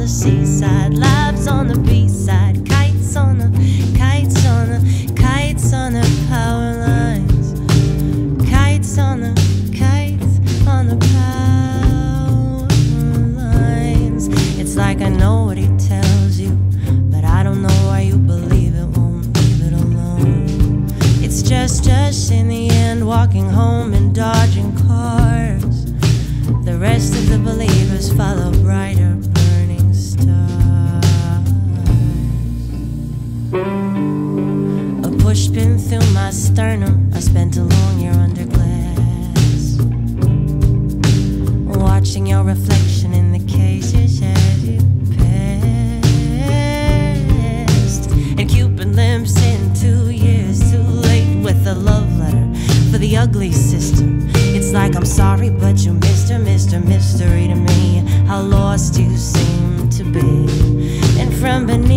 the seaside, lives on the B-side, kites on the power lines, kites on the power lines. It's like I know what he tells you, but I don't know why you believe it, won't leave it alone. It's just us in the end, walking home and dodging cars. The rest of the believers follow brighter burning stars. A pushpin through my sternum, I spent a long year under glass, watching your reflection in the cases as you passed. And Cupid limps in 2 years too late with a love letter for the ugly sister. It's like I'm sorry, but you Mr. Mystery to me, how lost you seem to be. And from beneath